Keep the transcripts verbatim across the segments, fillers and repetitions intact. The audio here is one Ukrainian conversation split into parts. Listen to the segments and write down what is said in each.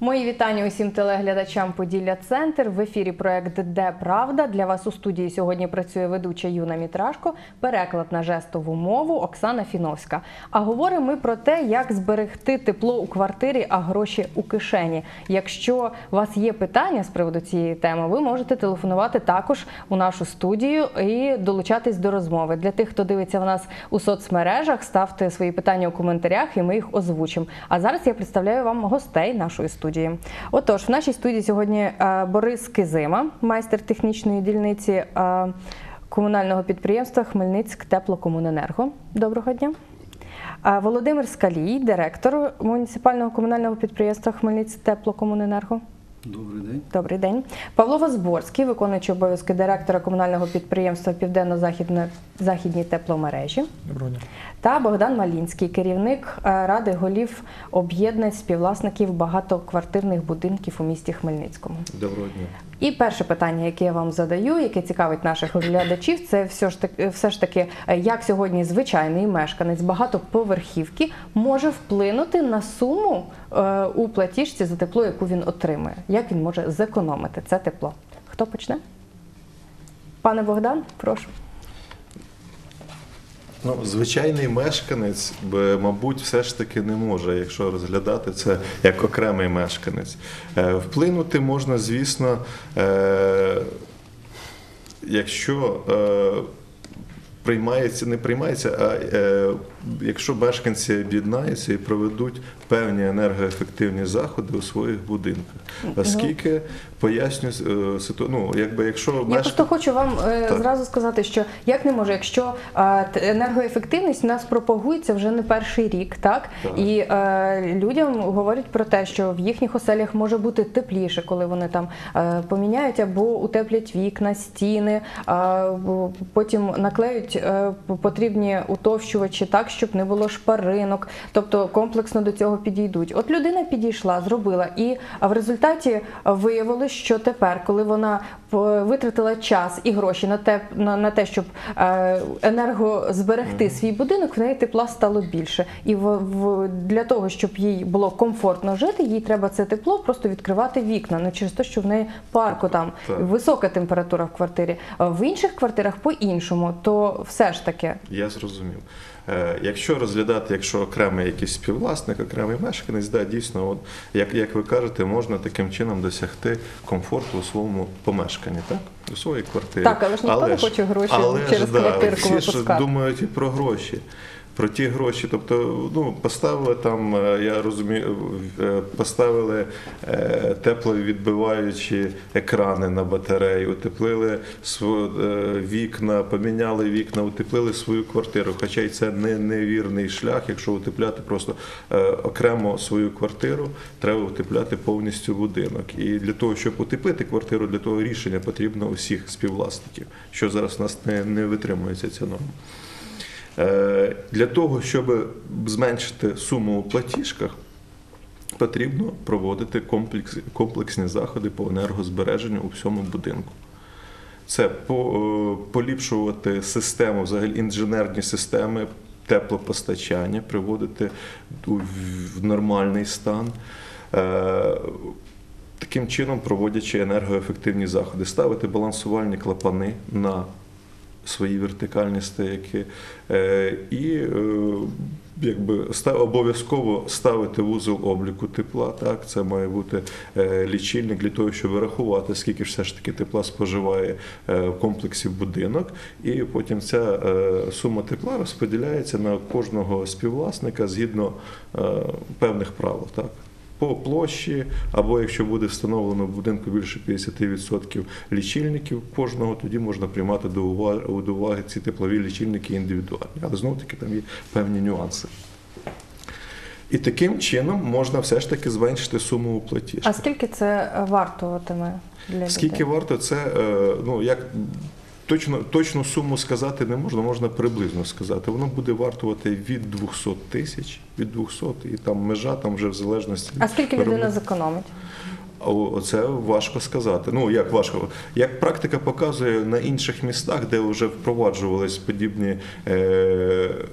Мої вітання усім телеглядачам Поділля Центр. В ефірі проект «Де правда?». Для вас у студії сьогодні працює ведуча Юна Мітрашко, переклад на жестову мову Оксана Фіновська. А говоримо ми про те, як зберегти тепло у квартирі, а гроші у кишені. Якщо у вас є питання з приводу цієї теми, ви можете телефонувати також у нашу студію і долучатись до розмови. Для тих, хто дивиться в нас у соцмережах, ставте свої питання у коментарях і ми їх озвучимо. А зараз я представляю вам гостей нашої студії. Отож, в нашій студії сьогодні Борис Кизима, майстер технічної дільниці комунального підприємства Хмельницьк-Теплокомуненерго. Доброго дня. Володимир Скалій, директор муніципального комунального підприємства Хмельницьк-Теплокомуненерго. Добрий день. Добрий день. Павло Возборський, виконуючий обов'язки директора комунального підприємства Південно-Західні тепломережі. Доброго дня. Та Богдан Малінський, керівник Ради голів об'єднань співвласників багатоквартирних будинків у місті Хмельницькому. Доброго дня. І перше питання, яке я вам задаю, яке цікавить наших глядачів, це все ж таки, все ж таки, як сьогодні звичайний мешканець багатоповерхівки може вплинути на суму е, у платіжці за тепло, яку він отримує? Як він може зекономити це тепло? Хто почне? Пане Богдан, прошу. Ну, звичайний мешканець, мабуть, все ж таки не може, якщо розглядати це як окремий мешканець. Вплинути можна, звісно, якщо приймається, не приймається, а якщо мешканці об'єднаються і проведуть певні енергоефективні заходи у своїх будинках. Оскільки, поясню, ну, якби якщо Я мешканці... просто хочу вам так. зразу сказати, що як не може, якщо енергоефективність у нас пропагується вже не перший рік, так? так. І е, людям говорять про те, що в їхніх оселях може бути тепліше, коли вони там е, поміняють або утеплять вікна, стіни, е, потім наклеють е, потрібні утовщувачі так, щоб не було шпаринок, тобто комплексно до цього підійдуть. От людина підійшла, зробила, і в результаті виявилось, що тепер, коли вона витратила час і гроші на те, на, на те щоб енергозберегти свій будинок, в неї тепла стало більше. І в, в, для того, щоб їй було комфортно жити, їй треба це тепло просто відкривати вікна, не через те, що в неї парко там, так. висока температура в квартирі. В інших квартирах по-іншому, то все ж таки. Я зрозумів. Якщо розглядати, якщо окремий якийсь співвласник, окремий мешканець, да, дійсно, от, як, як ви кажете, можна таким чином досягти комфорту у своєму помешканні, так? У своїй квартирі. Так, але ж ніхто не хоче гроші але через ж, квартирку да, випускати. Всі ж думають і про гроші. Про ті гроші, тобто, ну, поставили там, я розумію, поставили тепловідбиваючі екрани на батарею, утеплили вікна, поміняли вікна, утеплили свою квартиру. Хоча й це не невірний шлях, якщо утепляти просто окремо свою квартиру, треба утепляти повністю будинок. І для того, щоб утеплити квартиру, для того рішення потрібно усіх співвласників, що зараз у нас не, не витримується ця норма. Для того, щоб зменшити суму у платіжках, потрібно проводити комплекс, комплексні заходи по енергозбереженню у всьому будинку. Це поліпшувати систему, взагалі інженерні системи теплопостачання, приводити в нормальний стан. Таким чином, проводячи енергоефективні заходи, ставити балансувальні клапани на свої вертикальні стояки і якби обов'язково ставити вузол обліку тепла, так, це має бути лічильник для того, щоб вирахувати, скільки ж все ж таки тепла споживає в комплексі будинок, і потім ця сума тепла розподіляється на кожного співвласника згідно певних правил, так. По площі, або якщо буде встановлено в будинку більше п'ятдесят відсотків лічильників кожного, тоді можна приймати до уваги, до уваги ці теплові лічильники індивідуальні. Але знову-таки там є певні нюанси. І таким чином можна все ж таки зменшити суму у платіжках. А скільки це вартуватиме для людей? Скільки варто? Це, ну, як... Точно, точну суму сказати не можна, можна приблизно сказати. Воно буде вартувати від двохсот тисяч, від двохсот, і там межа там вже в залежності. А скільки людина зекономить? Це важко сказати. Ну, як важко? Як практика показує на інших містах, де вже впроваджувались подібні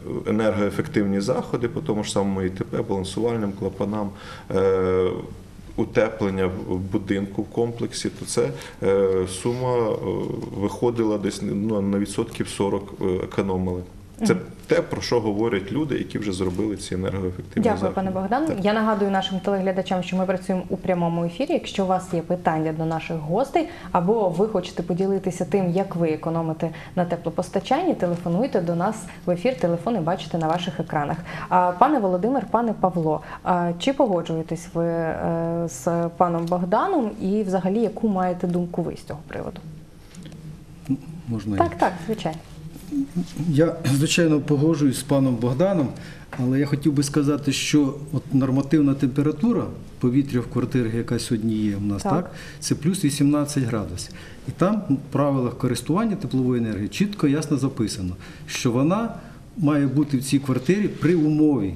енергоефективні заходи, по тому ж самому ІТП, балансувальним клапанам, утеплення в будинку в комплексі, то це е, сума е, виходила десь ну, на відсотків сорок е, економили. Це те, про що говорять люди, які вже зробили ці енергоефективні Дякую, заходи. пане Богдан. Так. Я нагадую нашим телеглядачам, що ми працюємо у прямому ефірі. Якщо у вас є питання до наших гостей, або ви хочете поділитися тим, як ви економите на теплопостачанні, телефонуйте до нас в ефір. Телефони бачите на ваших екранах. А, пане Володимир, пане Павло, а чи погоджуєтесь ви е, з паном Богданом і взагалі яку маєте думку ви з цього приводу? Можна я? Так, так, звичайно. Я, звичайно, погоджуюсь з паном Богданом, але я хотів би сказати, що от нормативна температура повітря в квартирах, яка сьогодні є у нас, Так. так, це плюс вісімнадцять градусів. І там в правилах користування теплової енергії чітко, ясно записано, що вона має бути в цій квартирі при умові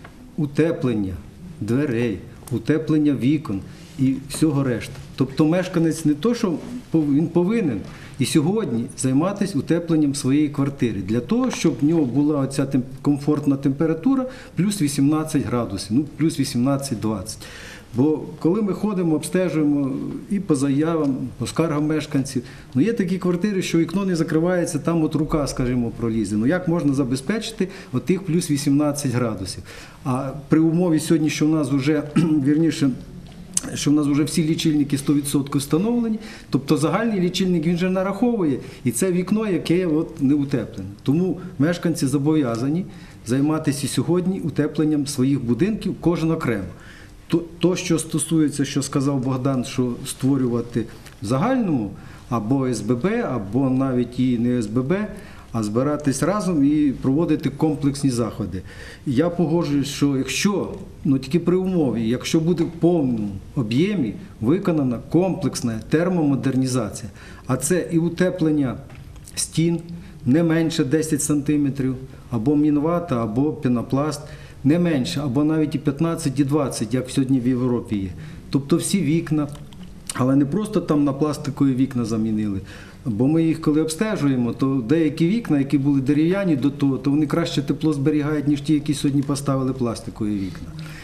утеплення дверей, утеплення вікон і всього решта. Тобто мешканець не то, що пов- він повинен і сьогодні займатися утепленням своєї квартири для того, щоб в нього була оця тем- комфортна температура плюс вісімнадцять градусів, ну плюс вісімнадцять-двадцять. Бо коли ми ходимо, обстежуємо і по заявам, по скаргам мешканців, ну є такі квартири, що вікно не закривається, там от рука, скажімо, пролізе. Ну як можна забезпечити отих плюс вісімнадцять градусів? А при умові сьогодні, що в нас вже, вірніше, що в нас вже всі лічильники сто відсотків встановлені, тобто загальний лічильник він вже нараховує, і це вікно, яке от не утеплене. Тому мешканці зобов'язані займатися сьогодні утепленням своїх будинків, кожен окремо. То, то, що стосується, що сказав Богдан, що створювати в загальному або ес бе бе, або навіть і не ес бе бе, а збиратись разом і проводити комплексні заходи. Я погоджуюсь, що якщо, ну тільки при умові, якщо буде в повному об'ємі виконана комплексна термомодернізація, а це і утеплення стін не менше десять сантиметрів, або мінвата, або пінопласт, не менше, або навіть і п'ятнадцять, і двадцять, як сьогодні в Європі є. Тобто всі вікна, але не просто там на пластикові вікна замінили, бо ми їх коли обстежуємо, то деякі вікна, які були дерев'яні до того, то вони краще тепло зберігають, ніж ті, які сьогодні поставили пластикові вікна.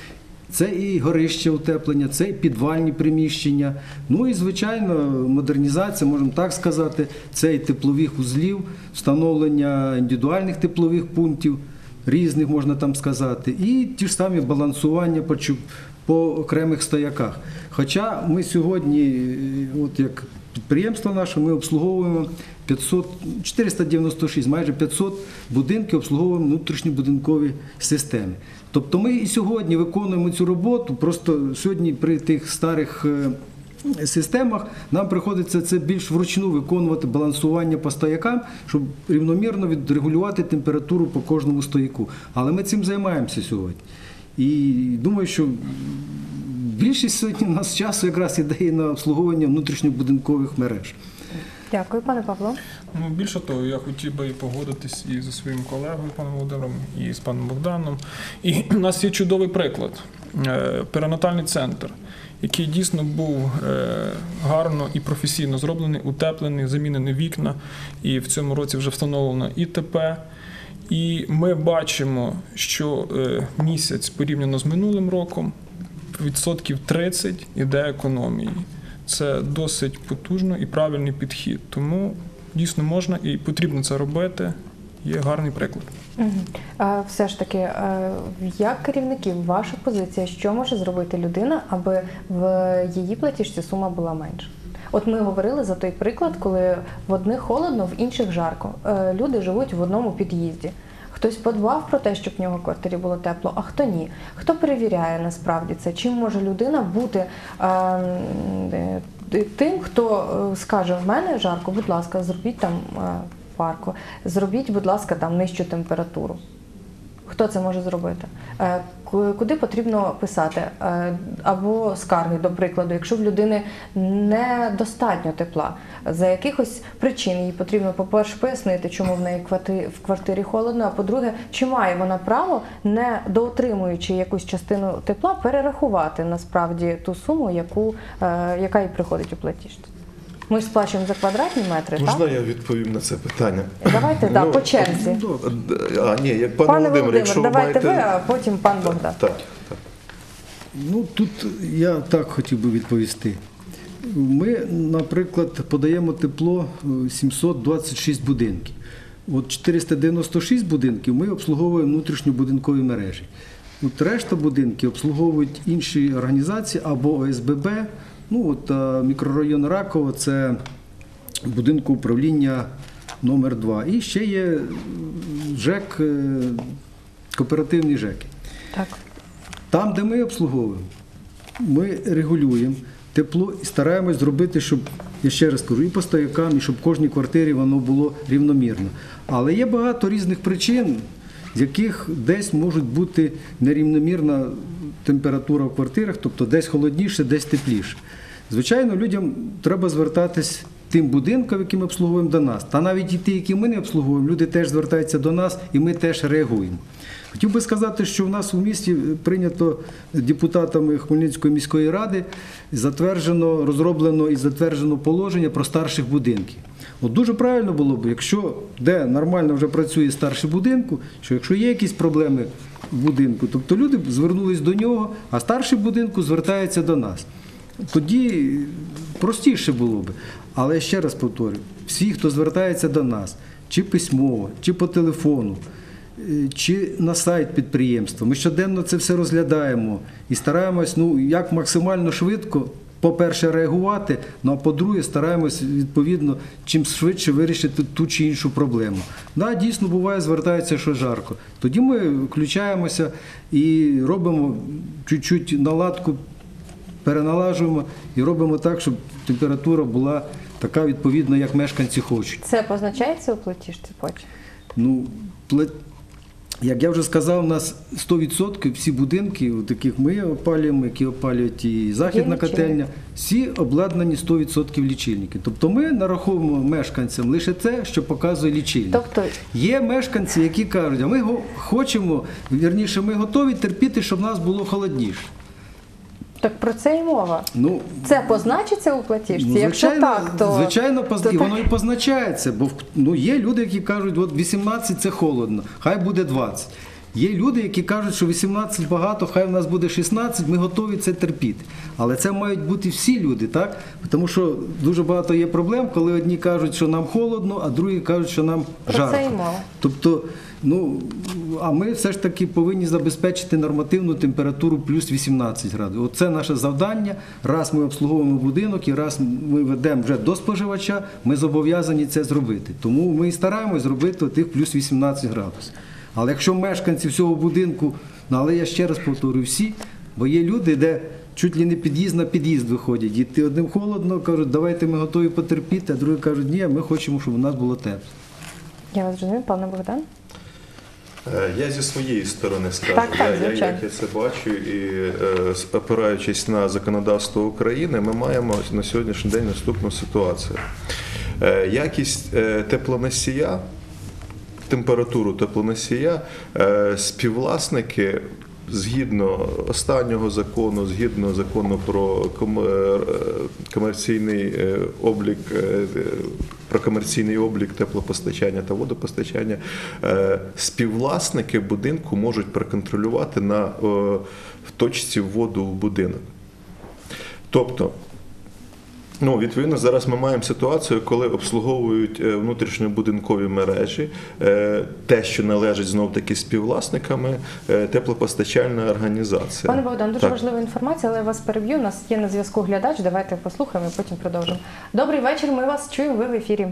Це і горище утеплення, це і підвальні приміщення, ну і, звичайно, модернізація, можемо так сказати, це і теплових узлів, встановлення індивідуальних теплових пунктів, різних, можна там сказати, і ті ж самі балансування по, чу- по окремих стояках. Хоча ми сьогодні, от як підприємство наше, ми обслуговуємо п'ятсот, чотириста дев'яносто шість, майже п'ятсот будинків обслуговуємо внутрішньобудинкові системи. Тобто ми і сьогодні виконуємо цю роботу, просто сьогодні при тих старих е, системах нам приходиться це більш вручну виконувати балансування по стоякам, щоб рівномірно відрегулювати температуру по кожному стояку. Але ми цим займаємося сьогодні. І думаю, що більшість сьогодні у нас часу якраз іде на обслуговування внутрішньобудинкових мереж. Дякую, пане Павло. Ну, більше того, я хотів би і погодитись і зі своїм колегою, паном Володимиром, і з паном Богданом. І у нас є чудовий приклад. Е, Перинатальний центр, який дійсно був е, гарно і професійно зроблений, утеплений, замінені вікна, і в цьому році вже встановлено і те пе. І ми бачимо, що е, місяць порівняно з минулим роком відсотків тридцять іде економії. Це досить потужно і правильний підхід. Тому дійсно можна і потрібно це робити. Є гарний приклад. Угу. А, все ж таки, а, як керівників, ваша позиція, що може зробити людина, аби в її платіжці сума була менша? От ми говорили за той приклад, коли в одних холодно, в інших жарко. Е, Люди живуть в одному під'їзді. Хтось подбав про те, щоб в нього в квартирі було тепло, а хто ні. Хто перевіряє насправді це? Чим може людина бути е, тим, хто скаже, в мене жарко, будь ласка, зробіть там е, парку, зробіть, будь ласка, там нижчу температуру. Хто це може зробити? Е, Куди потрібно писати? Е, Або скарги, до прикладу, якщо в людини недостатньо тепла, за якихось причин їй потрібно, по-перше, пояснити, чому в неї в квартирі холодно, а по-друге, чи має вона право, не доотримуючи якусь частину тепла, перерахувати насправді ту суму, яку, е, яка їй приходить у платіжці. Ми ж сплачуємо за квадратні метри, Можна так? я відповім на це питання? Давайте, так, Ну, по черзі. А, ні, як пане, Пане Володимир, Володимир, якщо ви давайте маєте... ви, а потім пан Богдан. Так, так. Ну, тут я так хотів би відповісти. Ми, наприклад, подаємо тепло сімсот двадцять шість будинків. От чотириста дев'яносто шість будинків ми обслуговуємо внутрішньобудинкові мережі. От решта будинків обслуговують інші організації або О С Б Б. Ну, от, а, мікрорайон Раково – це будинку управління номер два. І ще є ЖЕК, е, кооперативні ЖЕКи. Так. Там, де ми обслуговуємо, ми регулюємо тепло і стараємось зробити, щоб, я ще раз кажу, і по стоякам, і щоб в кожній квартирі воно було рівномірно. Але є багато різних причин, з яких десь може бути нерівномірна температура в квартирах, тобто десь холодніше, десь тепліше. Звичайно, людям треба звертатись тим будинкам, які ми обслуговуємо, до нас. Та навіть і ті, які ми не обслуговуємо, люди теж звертаються до нас, і ми теж реагуємо. Хотів би сказати, що в нас у місті прийнято депутатами Хмельницької міської ради, затверджено, розроблено і затверджено положення про старших будинків. От дуже правильно було б, якщо де нормально вже працює старший будинку, що якщо є якісь проблеми в будинку, тобто люди б звернулись до нього, а старший будинку звертається до нас. Тоді простіше було б. Але ще раз повторюю, всі, хто звертається до нас, чи письмово, чи по телефону, чи на сайт підприємства, ми щоденно це все розглядаємо і стараємось, ну, як максимально швидко, по-перше, реагувати, ну, а по-друге, стараємось, відповідно, чим швидше вирішити ту чи іншу проблему. Да, дійсно, буває, звертається, що жарко. Тоді ми включаємося і робимо чуть-чуть наладку, переналажуємо і робимо так, щоб температура була така відповідна, як мешканці хочуть. Це позначається у платіжці потім? Ну, пла- як я вже сказав, у нас сто відсотків всі будинки, от таких ми опалюємо, які опалюють і західна Є котельня, всі обладнані сто відсотків лічильники. Тобто ми нараховуємо мешканцям лише те, що показує лічильник. Тобто Є мешканці, які кажуть, а ми го- хочемо, вірніше, ми готові терпіти, щоб в нас було холодніше. так про це і мова. Ну, Це позначиться у платіжці? Ну, Якщо звичайно, так, то звичайно, поз- то і воно так. і позначається, бо в- ну, є люди, які кажуть, от вісімнадцять це холодно, хай буде двадцять. Є люди, які кажуть, що вісімнадцять багато, хай в нас буде шістнадцять, ми готові це терпіти. Але це мають бути всі люди, так? Тому що дуже багато є проблем, коли одні кажуть, що нам холодно, а другі кажуть, що нам Про жарко. це і мова. Тобто, ну, а ми все ж таки повинні забезпечити нормативну температуру плюс вісімнадцять градусів. Оце наше завдання. Раз ми обслуговуємо будинок і раз ми ведемо вже до споживача, ми зобов'язані це зробити. Тому ми і стараємось зробити тих плюс вісімнадцять градусів. Але якщо мешканці всього будинку, ну, але я ще раз повторюю, всі, бо є люди, де чуть ли не під'їзд на під'їзд виходять. І ти одним холодно, кажуть, давайте ми готові потерпіти, а другі кажуть, ні, ми хочемо, щоб у нас було тепло. Я вас розумію, пане Богдан? Е, Я зі своєї сторони скажу, Так, так, я, я, звичайно. як я це бачу, і е, з- опираючись на законодавство України, ми маємо на сьогоднішній день наступну ситуацію. Е, Якість е, теплоносія, температуру теплоносія е, співвласники згідно останнього закону, згідно закону про ком- е, комерційний е, облік, е, про комерційний облік теплопостачання та водопостачання, е, співвласники будинку можуть проконтролювати на е, в точці вводу в будинок. Тобто, ну, відповідно, зараз ми маємо ситуацію, коли обслуговують е, внутрішньобудинкові мережі, е, те, що належить знов-таки співвласниками, е, теплопостачальна організація. Пане Богдан, дуже Так. важлива інформація, але я вас переб'ю. У нас є на зв'язку глядач. Давайте послухаємо і потім продовжимо. Добрий вечір, ми вас чуємо, ви в ефірі.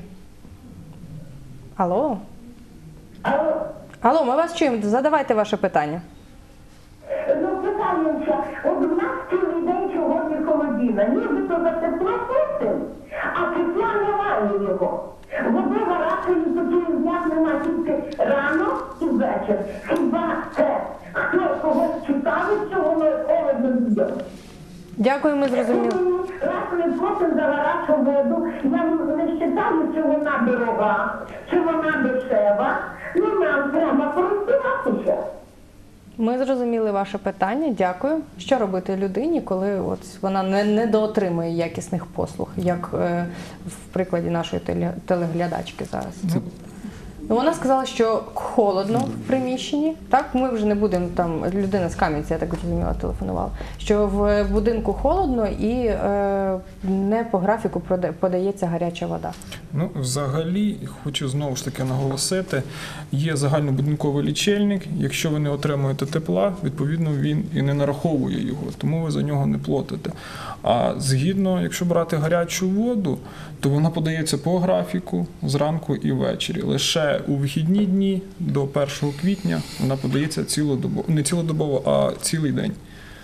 Алло? Алло, Алло, ми вас чуємо. Задавайте ваше питання. ну питаємося, от у нас цілий день сьогодні холодина, нібито за тепло платимо, а тепла немає його. Води гарячої таких днях немає, тільки рано і вечір. Хіба це хто когось цікавить, що воно холодно буде? Дякую, ми зрозуміли. Раз ми платимо за гарячу воду, я не вважаю, чи вона дорога, чи вона дешева, ну нам треба користуватися. Ми зрозуміли ваше питання. Дякую. Що робити людині, коли от вона не, не доотримує якісних послуг, як е, в прикладі нашої теле- телеглядачки зараз? Ну, вона сказала, що холодно в приміщенні. Так, ми вже не будемо там, людина з Кам'янця, я так зрозуміла, телефонувала, що в будинку холодно і е, не по графіку прода- подається гаряча вода. Ну, взагалі, хочу знову ж таки наголосити, є загальнобудинковий лічильник, якщо ви не отримуєте тепла, відповідно він і не нараховує його, тому ви за нього не платите. А згідно, якщо брати гарячу воду, то вона подається по графіку зранку і ввечері. Лише у вихідні дні до першого квітня вона подається цілодобово, не цілодобово, а цілий день.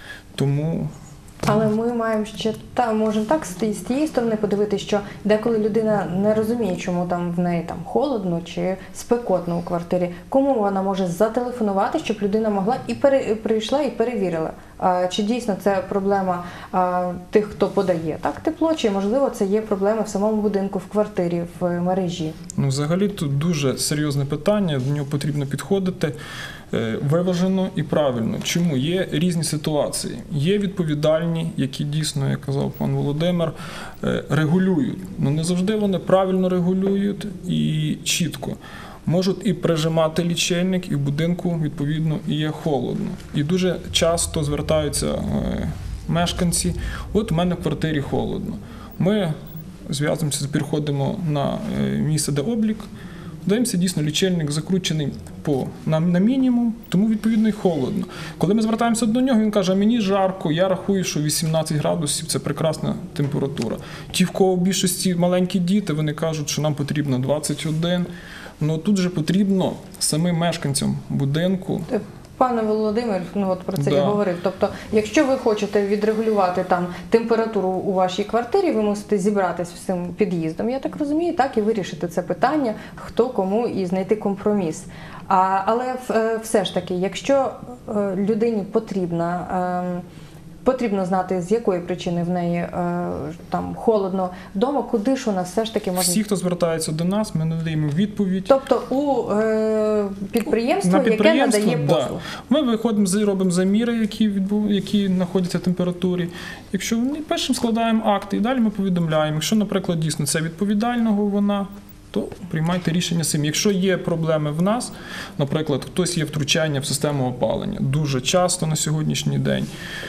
Тому Але ми маємо ще та можемо так з тієї- з тієї сторони подивитися, що деколи людина не розуміє, чому там в неї там холодно чи спекотно у квартирі. Кому вона може зателефонувати, щоб людина могла і пере, прийшла і перевірила, а, чи дійсно це проблема а, тих, хто подає так тепло, чи можливо це є проблема в самому будинку, в квартирі, в мережі. Ну, взагалі, тут дуже серйозне питання, до нього потрібно підходити е, виважено і правильно. Чому? Є різні ситуації. Є відповідальні, які дійсно, як казав пан Володимир, е, регулюють. Ну, не завжди вони правильно регулюють і чітко. Можуть і прижимати лічильник, і в будинку, відповідно, і є холодно. І дуже часто звертаються е, мешканці, от у мене в квартирі холодно. Ми зв'язуємося, переходимо на е, місце, де облік, даємося, дійсно, лічильник закручений по, на, на мінімум, тому, відповідно, і холодно. Коли ми звертаємося до нього, він каже, мені жарко, я рахую, що вісімнадцять градусів – це прекрасна температура. Ті, в кого в більшості маленькі діти, вони кажуть, що нам потрібно двадцять один. Ну, тут же потрібно самим мешканцям будинку. Пане Володимир, ну от про це Да. я говорив. Тобто, якщо ви хочете відрегулювати там температуру у вашій квартирі, ви мусите зібратися з цим під'їздом, я так розумію, так, і вирішити це питання, хто кому, і знайти компроміс. А, але е, все ж таки, якщо е, людині потрібна, е, потрібно знати, з якої причини в неї е, там холодно вдома, куди ж вона все ж таки може... Всі, хто звертається до нас, ми надаємо відповідь. Тобто у е, підприємство, На яке надає да. послуг. Ми виходимо, з- робимо заміри, які, відбув, які знаходяться в температурі. Якщо вони пишемо, складаємо акти і далі ми повідомляємо. Якщо, наприклад, дійсно це відповідального вона, то приймайте рішення самі. Якщо є проблеми в нас, наприклад, хтось є втручання в систему опалення, дуже часто на сьогоднішній день,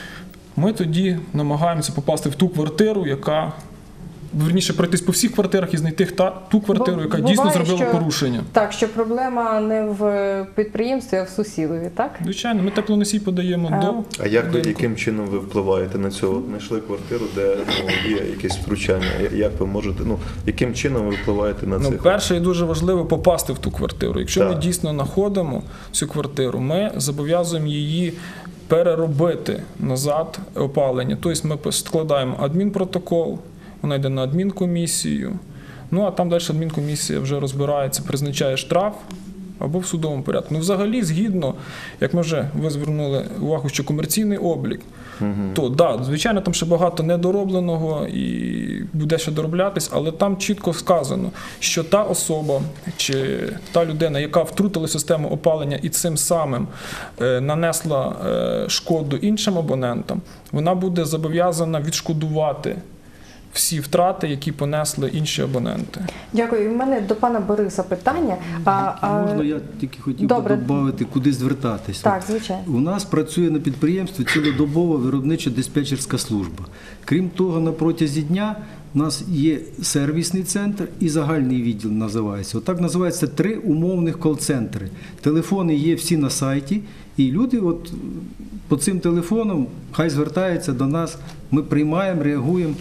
ми тоді намагаємося попасти в ту квартиру, яка, верніше, пройтись по всіх квартирах і знайти та, ту квартиру, Бо яка буває, дійсно зробила що- порушення. Так, що проблема не в підприємстві, а в сусідові, так? Звичайно, ми теплоносій подаємо А- до А як ви, будинку. яким чином ви впливаєте на це? От знайшли квартиру, де ну, є якесь втручання. Як ви можете, ну яким чином ви впливаєте на Ну, це? перше і дуже важливо попасти в ту квартиру. Якщо ми Так. дійсно знаходимо цю квартиру, ми зобов'язуємо її переробити назад опалення. Тобто ми складаємо адмінпротокол, вона йде на адмінкомісію, ну а там далі адмінкомісія вже розбирається, призначає штраф або в судовому порядку. Ну, взагалі, згідно, як ми вже ви звернули увагу, що комерційний облік, то, да, звичайно, там ще багато недоробленого і буде ще дороблятись, але там чітко сказано, що та особа чи та людина, яка втрутила систему опалення і цим самим е, нанесла е, шкоду іншим абонентам, вона буде зобов'язана відшкодувати всі втрати, які понесли інші абоненти. Дякую. У мене до пана Бориса питання. А, а... Можна я тільки хотів Добре. би додати, куди звертатися? Так, звичайно. У нас працює на підприємстві цілодобова виробничо-диспетчерська служба. Крім того, на протязі дня у нас є сервісний центр і загальний відділ називається. Отак називається три умовних кол-центри. Телефони є всі на сайті, і люди от по цим телефонам хай звертаються до нас, ми приймаємо, реагуємо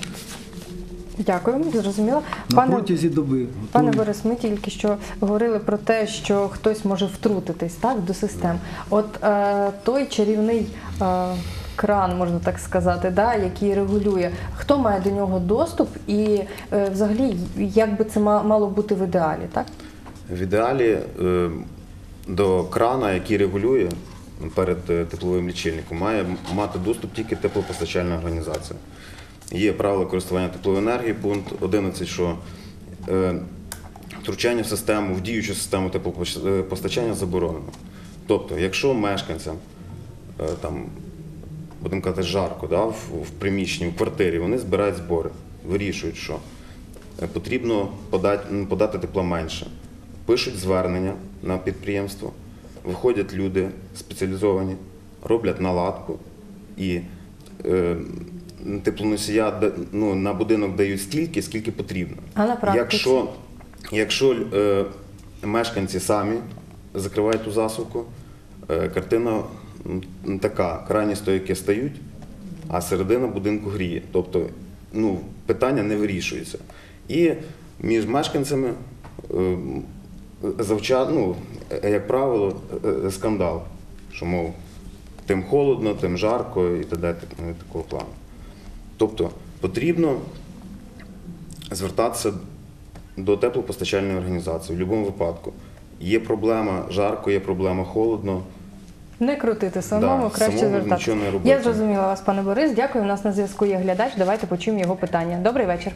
Дякую, зрозуміла. на Пане, протязі доби. пане Готові. Борис, ми тільки що говорили про те, що хтось може втрутитись, так, до систем. От е, той чарівний е, кран, можна так сказати, да, який регулює, хто має до нього доступ і е, взагалі, як би це ма- мало бути в ідеалі, так? В ідеалі е, до крана, який регулює перед е, тепловим лічильником, має мати доступ тільки теплопостачальна організація. Є правила користування теплової енергії, пункт одинадцять, що е, втручання в систему, в діючу систему теплопостачання заборонено. Тобто, якщо мешканцям, е, там, будемо казати, жарко, да, в, в приміщенні, в квартирі, вони збирають збори, вирішують, що е, потрібно подати, подати тепла менше. пишуть звернення на підприємство, виходять люди спеціалізовані, роблять наладку і е, теплоносія да- ну, на будинок дають стільки, скільки потрібно. А на практиці? Якщо, якщо е, мешканці самі закривають ту засувку, е, картина м, така, крайні стояки стають, а середина будинку гріє. Тобто ну, питання не вирішується. І між мешканцями е, завча, ну, е, як правило, е, скандал, що, мов, тим холодно, тим жарко і т.д. такого плану. Тобто потрібно звертатися до теплопостачальної організації в будь-якому випадку. Є проблема жарко, є проблема холодно. Не крутити самому, Да, краще самому звертатися. нічого не робити. Я зрозуміла вас, пане Борис. Дякую. У нас на зв'язку є глядач. Давайте почуємо його питання. Добрий вечір.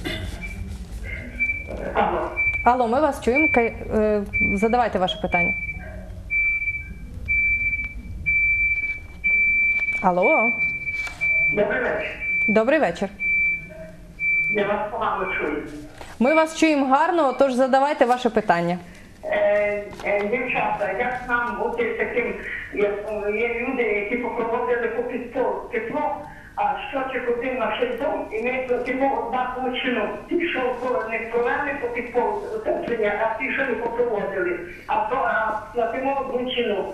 Алло. Алло, ми вас чуємо. Кай- е, Задавайте ваше питання. Алло, Добрий вечір. добрий вечір. Я вас погано чую. Ми вас чуємо гарно, тож задавайте ваше питання. Е, е, Дівчата, як нам бути таким, як е, є люди, які попроводили по підпол тепло, а щочик один на дом, і ми платимо однакову ціну. Ті, що не провели по підпол утеплення, а ті, що не попроводили, а то а, платимо одну ціну.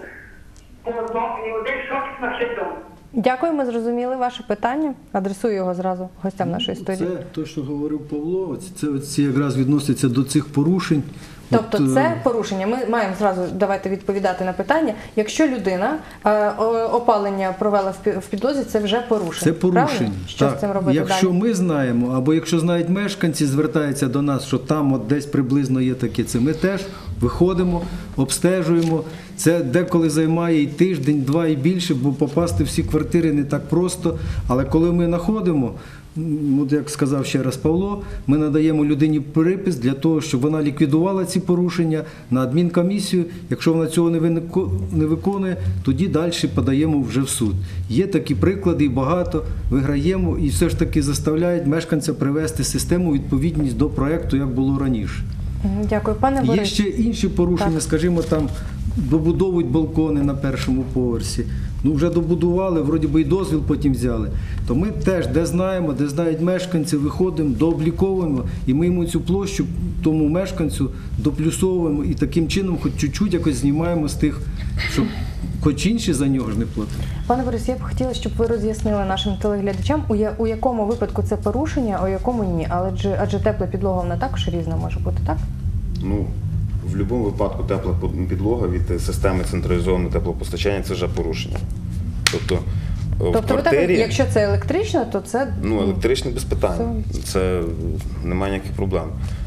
По одному, і один щочик на дом. Дякую, ми зрозуміли ваше питання. Адресую його зразу гостям нашої студії. Це те, що говорив Павло, оці- це оці якраз відноситься до цих порушень. Тобто От, е, це порушення. Ми маємо зразу давайте відповідати на питання. Якщо людина е, о- опалення провела в пі- в підлозі, це вже порушення. Це порушення. Правильно? Що з цим робити Якщо далі? ми знаємо, або якщо знають мешканці, звертаються до нас, що там от десь приблизно є таке, це ми теж виходимо, обстежуємо. Це деколи займає і тиждень, два і більше, бо попасти в всі квартири не так просто. Але коли ми знаходимо, м, от як сказав ще раз Павло, ми надаємо людині припис для того, щоб вона ліквідувала ці порушення на адмінкомісію. Якщо вона цього не винико- не виконує, тоді далі подаємо вже в суд. Є такі приклади, і багато, виграємо і все ж таки заставляють мешканця привести систему у відповідність до проекту, як було раніше. Мгм, Дякую, пане Є Борис. ще інші порушення, Так. скажімо, там добудовують балкони на першому поверсі. Ну, вже добудували, вроді би і дозвіл потім взяли. То ми теж, де знаємо, де знають мешканці, виходимо, дообліковуємо, і ми йому цю площу тому мешканцю доплюсовуємо і таким чином хоч чуть-чуть якось знімаємо з тих, щоб хоч інші за нього ж не платили. Пане Борис, я б хотіла, щоб ви роз'яснили нашим телеглядачам, у, я, у якому випадку це порушення, а у якому ні. Але адже, адже тепла підлога вона також різна може бути, так? Ну, в будь-якому випадку тепла підлога від системи централізованого теплопостачання – це вже порушення. Тобто, в Тобто, ви так, квартирі, якщо це електрично, то це ну, електричне без питань, це немає ніяких проблем.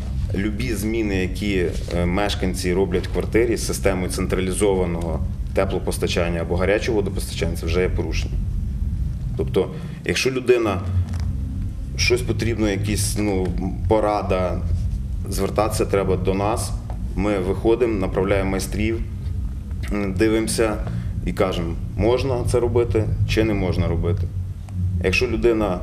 Любі зміни, які е, мешканці роблять в квартирі з системою централізованого теплопостачання або гарячого водопостачання, це вже є порушення. Тобто, якщо людина щось потрібно, якісь ну, порада, звертатися треба до нас. Ми виходимо, направляємо майстрів, дивимося і кажемо, можна це робити чи не можна робити. Якщо людина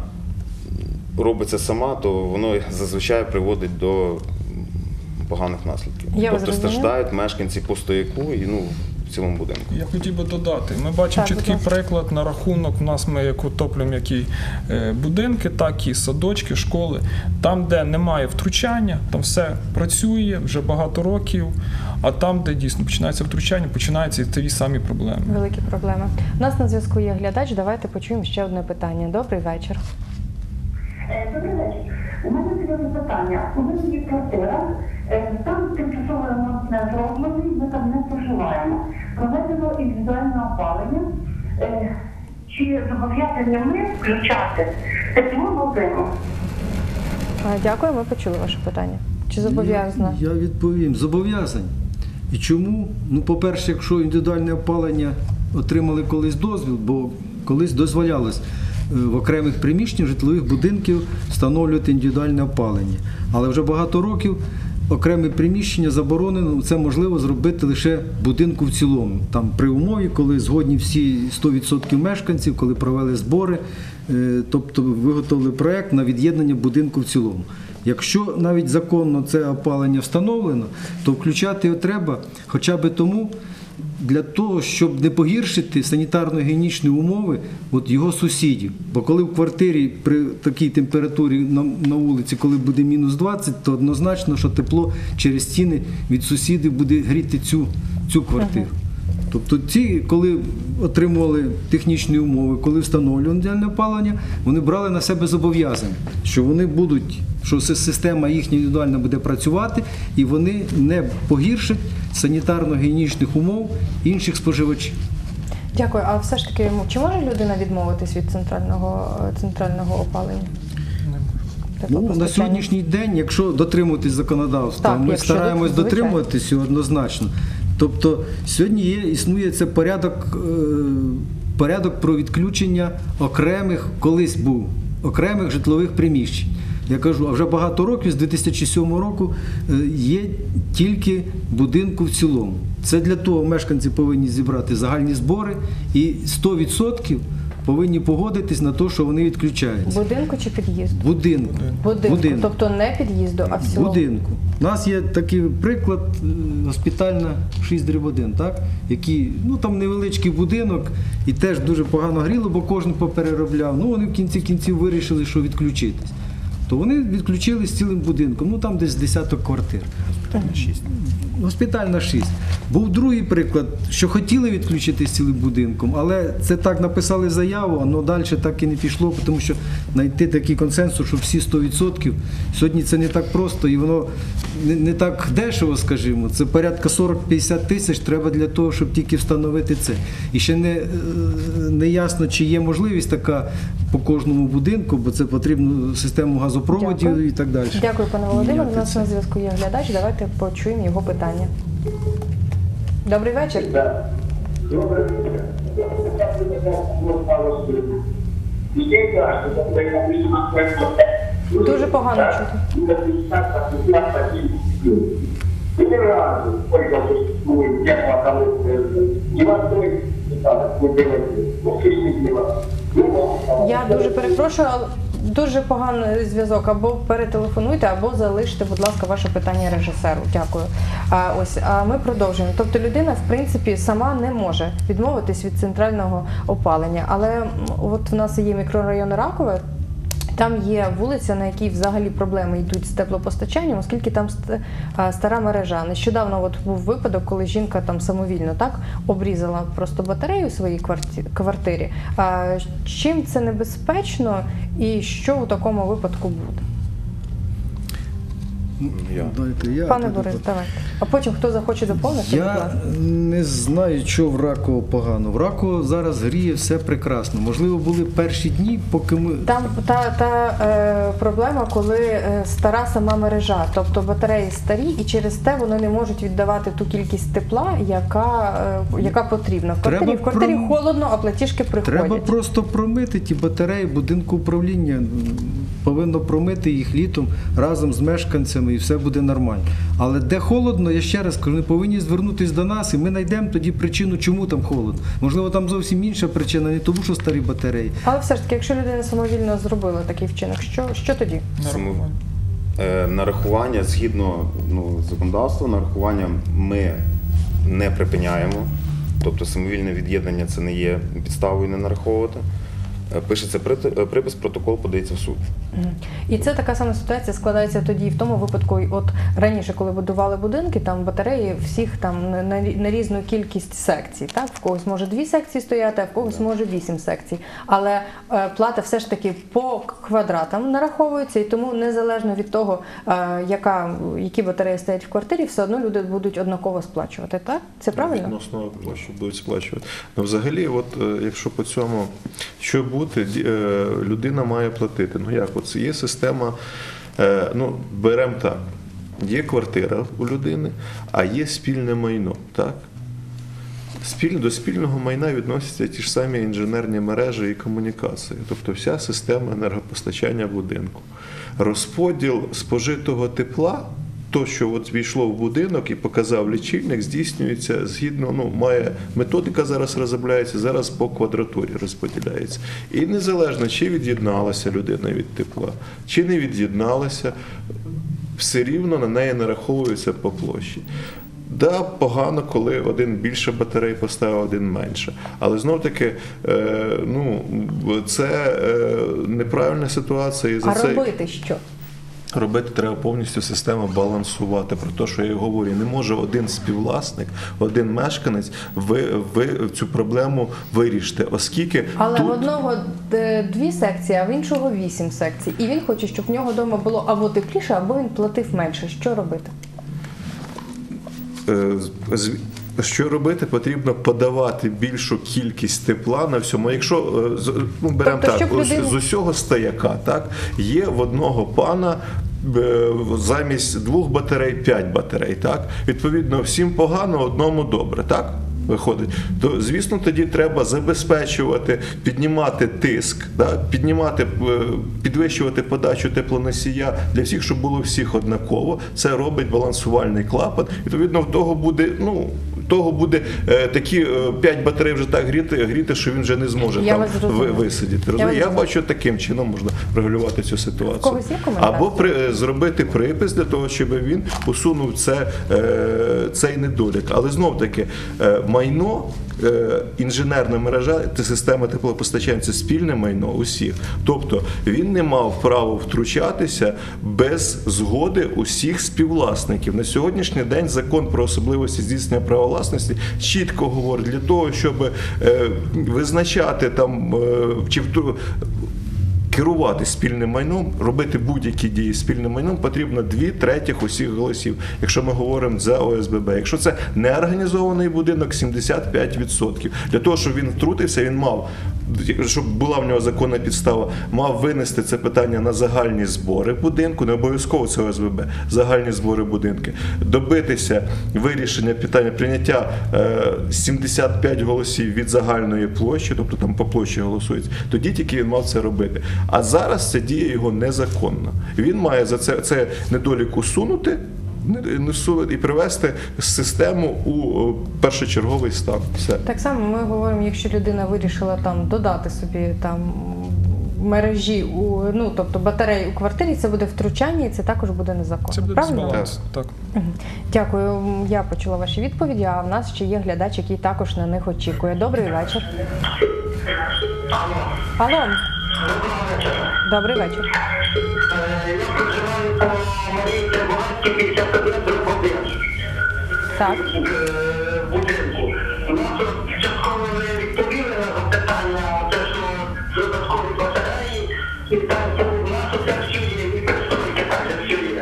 робить це сама, то воно зазвичай приводить до поганих наслідків. Я вас тобто зрозуміла. страждають мешканці по стояку і ну, в цілому будинку. Я хотів би додати, ми бачимо Так, будь чіткий ласка. приклад на рахунок, у нас ми як отоплюємо як і е, будинки, так і садочки, школи. Там, де немає втручання, там все працює вже багато років, а там, де дійсно починається втручання, починаються і ті самі проблеми. великі проблеми. У нас на зв'язку є глядач, давайте почуємо ще одне питання. Добрий вечір. Е, Добрий вечір. У мене таке запитання. У мене є квартира, е, там тимчасово ремонт не зроблений, ми там не проживаємо. Проведено індивідуальне опалення. Е, Чи зобов'язані ми включати тепло будинок? А, Дякую, ми почули ваше питання. Чи зобов'язана? Я, я відповім. Зобов'язані. І чому? Ну, по-перше, якщо індивідуальне опалення отримали колись дозвіл, бо колись дозволялось е, в окремих приміщеннях житлових будинків встановлювати індивідуальне опалення. Але вже багато років окреме приміщення заборонено, це можливо зробити лише будинку в цілому. Там при умові, коли згодні всі сто відсотків мешканців, коли провели збори, е, тобто виготовили проєкт на від'єднання будинку в цілому. Якщо навіть законно це опалення встановлено, то включати його треба хоча б тому, для того, щоб не погіршити санітарно-гігієнічні умови от його сусідів. Бо коли в квартирі при такій температурі на, на вулиці, коли буде мінус двадцять, то однозначно, що тепло через стіни від сусідів буде гріти цю, цю квартиру. Тобто ці, коли отримували технічні умови, коли встановлювали індивідуальне опалення, вони брали на себе зобов'язання, що вони будуть, що система їхня індивідуальна буде працювати, і вони не погіршать санітарно-гігієнічних умов інших споживачів. Дякую. А все ж таки, чи може людина відмовитись від центрального, центрального опалення? Ну, на сьогоднішній день, якщо дотримуватись законодавства, Так, ми якщо стараємось звичайно. дотримуватись його однозначно. Тобто сьогодні є, існує це порядок, е, порядок про відключення окремих, колись був, окремих житлових приміщень. Я кажу, а вже багато років, з дві тисячі сьомого року, е, є тільки будинку в цілому. Це для того мешканці повинні зібрати загальні збори і сто відсотків повинні погодитись на те, що вони відключаються. Будинку чи під'їзду? Будинку. Будинку. Будинку. Тобто не під'їзду, а в цілому. Будинку. У нас є такий приклад, е, госпітальна шість дріб один, так? Який, ну там невеличкий будинок і теж дуже погано гріло, бо кожен попереробляв. Ну вони в кінці кінців вирішили, що відключитись. То вони відключились цілим будинком, ну там десь десяток квартир. шість. Госпітальна шість. Був другий приклад, що хотіли відключитись цілим будинком, але це так написали заяву, але далі так і не пішло, тому що знайти такий консенсус, що всі сто відсотків, сьогодні це не так просто і воно не, не так дешево, скажімо, це порядка сорок-п'ятдесят тисяч треба для того, щоб тільки встановити це. І ще не, не ясно, чи є можливість така по кожному будинку, бо це потрібно систему газопроводів. Дякую. І так далі. Дякую, пане Володимире. У нас на зв'язку є глядач, давайте почуємо його питання. Добрий вечір. Добрий вечір. Дуже погано чути. Я дуже перепрошую, але дуже поганий зв'язок. Або перетелефонуйте, або залиште, будь ласка, ваше питання режисеру. Дякую. А ось а ми продовжуємо. Тобто людина, в принципі, сама не може відмовитись від центрального опалення. Але от в нас є мікрорайон Ракове. Там є вулиця, на якій взагалі проблеми йдуть з теплопостачанням, оскільки там стара мережа. Нещодавно от був випадок, коли жінка там самовільно так обрізала просто батарею в своїй квартирі. Чим це небезпечно і що у такому випадку буде? Я. Дайте, я, Пане тоді, Борис, давайте. А потім хто захоче доповнити, будь Я ласка. не знаю, що в Раково погано. В Раково зараз гріє все прекрасно. Можливо, були перші дні, поки ми... Там та, та е, проблема, коли е, стара сама мережа, тобто батареї старі, і через те вони не можуть віддавати ту кількість тепла, яка, е, яка потрібна. В квартирі, Треба в квартирі про- холодно, а платіжки приходять. Треба просто промити ті батареї, будинку управління повинно промити їх літом разом з мешканцями і все буде нормально. Але де холодно, я ще раз кажу, вони повинні звернутися до нас і ми знайдемо тоді причину, чому там холодно. Можливо, там зовсім інша причина, не тому, що старі батареї. Але все ж таки, якщо людина самовільно зробила такий вчинок, що, що тоді? Само- е, Нарахування згідно ну, законодавства, нарахування ми не припиняємо. Тобто самовільне від'єднання це не є підставою не нараховувати. Е, Пишеться прит- е, припис, протокол подається в суд. Мгм. І це така сама ситуація складається тоді в тому випадку, от раніше, коли будували будинки, там батареї всіх там на, на, на різну кількість секцій. Так? В когось може дві секції стояти, а в когось може вісім секцій. Але е, плата все ж таки по квадратам нараховується, і тому незалежно від того, е, яка, які батареї стоять в квартирі, все одно люди будуть однаково сплачувати. Так? Це правильно? Відносно площі будуть сплачувати. Ну, взагалі, от, е, якщо по цьому, що бути, ді- е, людина має платити. Ну як, от є система, е, ну, беремо так, є квартира у людини, а є спільне майно, так? Спіль, до спільного майна відносяться ті ж самі інженерні мережі і комунікації, тобто вся система енергопостачання будинку. Розподіл спожитого тепла то, що от війшло в будинок і показав лічильник, здійснюється згідно, ну, має методика зараз розробляється, зараз по квадратурі розподіляється. І незалежно, чи від'єдналася людина від тепла, чи не від'єдналася, все рівно на неї нараховується по площі. Да, погано, коли один більше батарей поставив, один менше. Але знов-таки, е, ну, це е, неправильна ситуація. І за А це... робити що? Робити треба повністю систему балансувати. Про те, що я і говорю, не може один співвласник, один мешканець ви, ви цю проблему вирішити, оскільки Але тут... в одного е, дві секції, а в іншого вісім секцій. І він хоче, щоб в нього вдома було або тепліше, або він платив менше. Що робити? Е, з- Що робити? Потрібно подавати більшу кількість тепла на всьому. Якщо е, з- ну, беремо Тобто, так, щоб людина- з, з усього стояка, так, є в одного пана е, замість двох батарей п'ять батарей. Так? Відповідно, всім погано, одному добре. Так? Виходить, то звісно тоді треба забезпечувати, піднімати тиск, да, піднімати, е, підвищувати подачу теплоносія для всіх, щоб було всіх однаково. Це робить балансувальний клапан. Відповідно, в того буде, ну, того буде е, такі е, п'ять батарей вже так гріти, гріти, що він вже не зможе Я там вас зрозуміла. ви- висидіти. Я Розумієте? вас Я, зрозуміла. бачу, таким чином можна регулювати цю ситуацію. когось є коментар? Або при, е, зробити припис для того, щоб він усунув це, е, цей недолік. Але знов таки, е, майно, е, інженерна мережа та система теплопостачання – це спільне майно усіх. Тобто він не мав права втручатися без згоди усіх співвласників. На сьогоднішній день закон про особливості здійснення права власності чітко говорить, для того, щоб е, визначати там е, чи втру- керувати спільним майном, робити будь-які дії спільним майном, потрібно дві третіх усіх голосів, якщо ми говоримо за О С Б Б. Якщо це неорганізований будинок, сімдесят п'ять відсотків. Для того, щоб він втрутився, він мав, щоб була в нього законна підстава, мав винести це питання на загальні збори будинку, не обов'язково це О С Б Б, загальні збори будинки, добитися вирішення питання, прийняття е, сімдесят п'ять голосів від загальної площі, тобто там по площі голосується, тоді тільки він мав це робити. А зараз ця дія його незаконна. Він має за це, це недолік усунути, не- не всунути і привести систему у о, першочерговий стан. Все. Так само ми говоримо, якщо людина вирішила там додати собі там мережі, у, ну тобто батареї у квартирі, це буде втручання і це також буде незаконно. Це буде Правильно? дисбаланс. Так. Мгм. Дякую. Я почула ваші відповіді, а в нас ще є глядач, який також на них очікує. Добрий вечір. Алло. Добрий вечір. Я проживаю по Марії Трибунальській, п'ятдесят один, дроб один. Так. Е, будинку. У нас от частково не відповіли на запитання, те, що з додаткові батареї, і там то у нас оце все є, і представники також все є.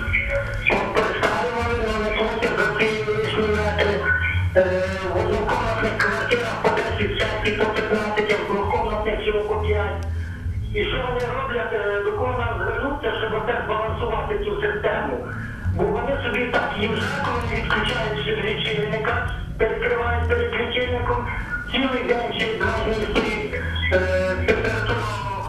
От представили, але не платять за ці лишні метри. Е, В однокомнатних квартирах по десять секцій, по п'ятнадцять, а в двокомнатних всього по п'ять. І що вони роблять, е, до кого нам звернуться, щоб теж балансувати цю систему? Бо вони собі так їм жарко, вони відключають собі лічильника, перекривають перед лічильником, цілий день чи два дні стоїть е, температура.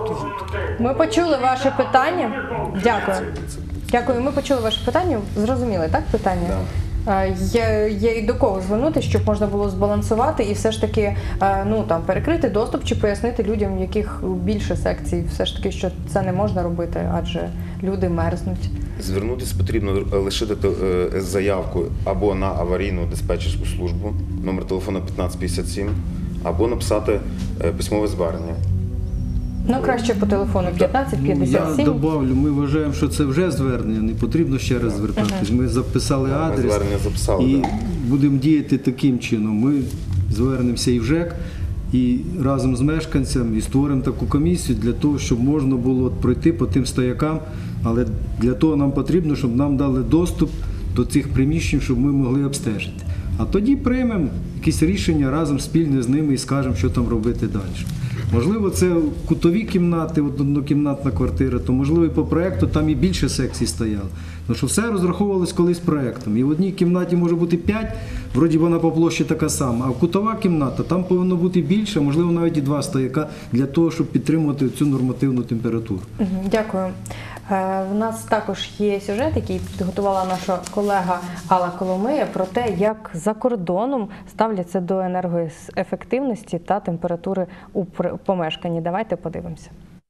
Ми почули ваше питання. Дякую. Дякую. Ми почули ваше питання. Зрозуміли, так, питання? Е, Є, є і до кого звернути, щоб можна було збалансувати і все ж таки е, ну, там, перекрити доступ чи пояснити людям, в яких більше секцій, все ж таки, що це не можна робити, адже люди мерзнуть. Звернутися потрібно лишити е, заявку або на аварійну диспетчерську службу, номер телефону п'ятнадцять п'ятдесят сім, або написати е, письмове звернення. Ну, краще по телефону п'ятнадцять Ну, я п'ятдесят сім. добавлю, ми вважаємо, що це вже звернення, не потрібно ще раз звертатись. Ми записали Ми адрес звернення записали, і да. будемо діяти таким чином. Ми звернемося і в ЖЕК, і разом з мешканцями і створимо таку комісію для того, щоб можна було пройти по тим стоякам, але для того нам потрібно, щоб нам дали доступ до цих приміщень, щоб ми могли обстежити. А тоді приймемо якісь рішення разом спільне з ними і скажемо, що там робити далі. Можливо, це кутові кімнати, от однокімнатна квартира, то можливо і по проєкту там і більше секцій стояло. Тому що все розраховувалось колись проєктом. І в одній кімнаті може бути п'ять, вроді вона по площі така сама, а в кутова кімната там повинно бути більше, можливо навіть і два стояка для того, щоб підтримувати цю нормативну температуру. Мгм, Дякую. В нас також є сюжет, який підготувала наша колега Алла Коломия, про те, як за кордоном ставляться до енергоефективності та температури у помешканні. Давайте подивимося.